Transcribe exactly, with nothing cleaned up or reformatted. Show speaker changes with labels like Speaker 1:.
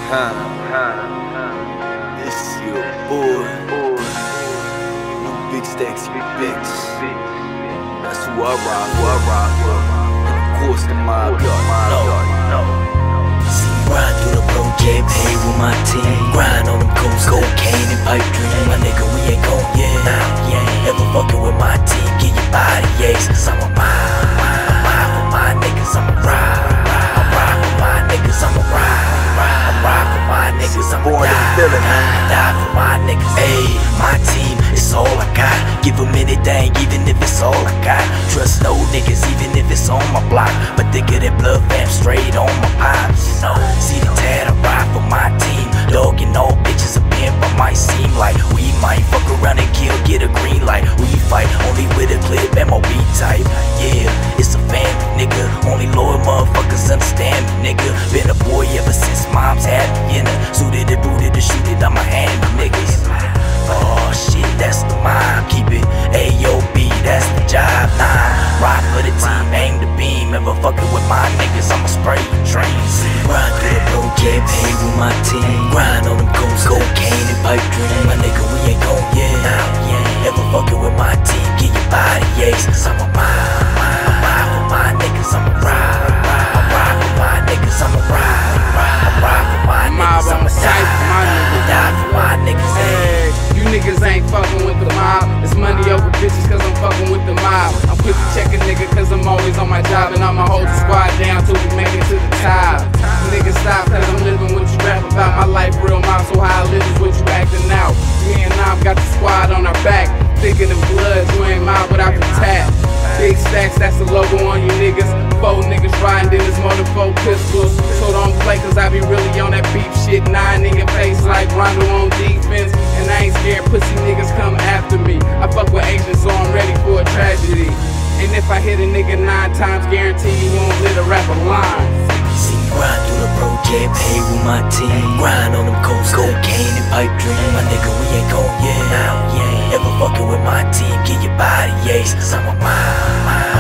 Speaker 1: Huh, huh. It's your boy. No big stacks, big bitch. That's who I rock, who I rock with. And of course the mob yard, mob yard.
Speaker 2: See me ride through the project, pay with my team. Grind on them coast, cocaine and pipe dream. My nigga, we ain't gon' yeah, nah, yeah. Ever fucking with my team, get your body aches. Cause I'm a ride, I'm ride for my niggas, I'm a ride. I'm ride for my niggas, I'm a ride. I'm ride for my niggas, I'm a
Speaker 1: Born in the feeling, man.
Speaker 2: Die for my niggas, ayy. My team, it's all I got. Give them anything, even if it's all I got. Trust no niggas, even if it's on my block. But think of that blood fam straight on my pops. You know, see the tad, I ride for my team. Dog and all bitches a pimp, I might seem like we might fuck around and kill, get a green light. We fight only with a clip, M O B type. Yeah, it's a family, nigga. Only loyal motherfuckers understand me, nigga. Been a boy ever since mom's had me in her. Suited and booted to shoot it, I'ma hand me niggas. Oh shit, that's the mind, keep it A O B, that's the job. Nah, ride for the team, aim the beam. Ever fucking with my niggas, I'ma spray trains. Ride through the project, pay with my team. Grind on them coast, cocaine and pipe dream. My nigga, we ain't gon' yeah, nah, yeah. Ever fucking with my team, get your body aches. Cause I'm a ride, I'm ride for my niggas, I'm a ride. I'm ride for my niggas, I'm a ride. I'm ride for my niggas, I'm a die. Die for my niggas,
Speaker 3: hey. You niggas ain't fucking with the mob. It's money over bitches cause I'm fucking with the mob. I'm quick to check a nigga cause I'm always on my job. And I'ma hold the squad down till we make it to the top. Niggas stop cause I'm living what you rap about. My life real mob, so how I live is what you acting out. Me and Nom got the squad on our back. Thinking of blood, you ain't mob without the tap. Big stacks, that's the logo on you niggas. Four niggas riding in this motor, four pistols. So don't play cause I be really on that beef shit. Nine in your face like Rondo on defense. And I ain't scared pussy niggas come after me. I fuck with Asians so I'm ready for a tragedy. And if I hit a nigga nine times, guarantee he won't let a rapper line.
Speaker 2: See me ride through the project, pay with my team. Grind on them coast, cocaine and pipe dream. My nigga, we ain't gon' yeah, nah, yeah. Ever fucking with my team, get your body aches. Cause I'm a ride,